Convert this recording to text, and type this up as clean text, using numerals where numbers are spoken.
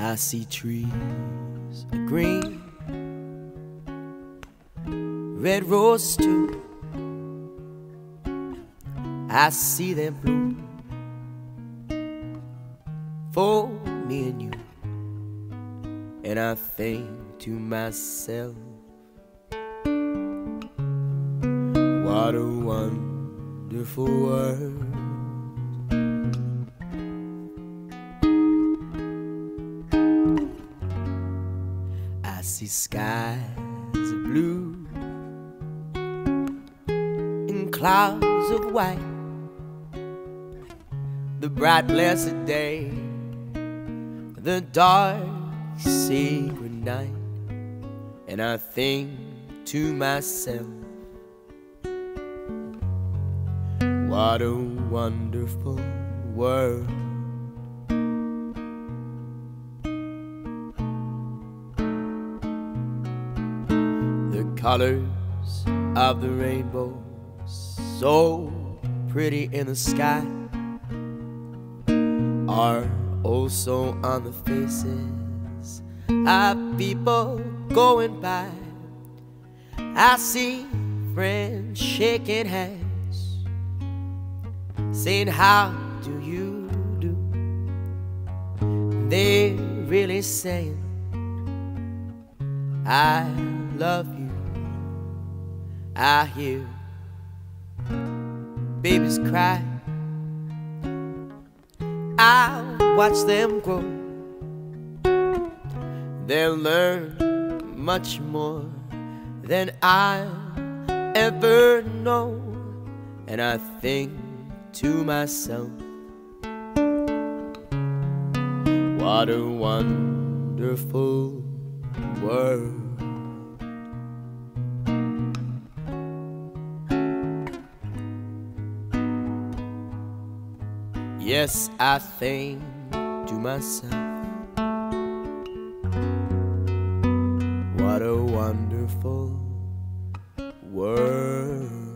I see trees of green, red roses too. I see them bloom for me and you, and I think to myself, what a wonderful world. I see skies of blue and clouds of white, the bright blessed day, the dark secret night, and I think to myself, what a wonderful world. The colors of the rainbow, so pretty in the sky, are also on the faces of people going by. I see friends shaking hands, saying how do you do. They're really saying I love you. I hear babies cry, I watch them grow. They'll learn much more than I'll ever know, and I think to myself, what a wonderful world. Yes, I think to myself, what a wonderful world.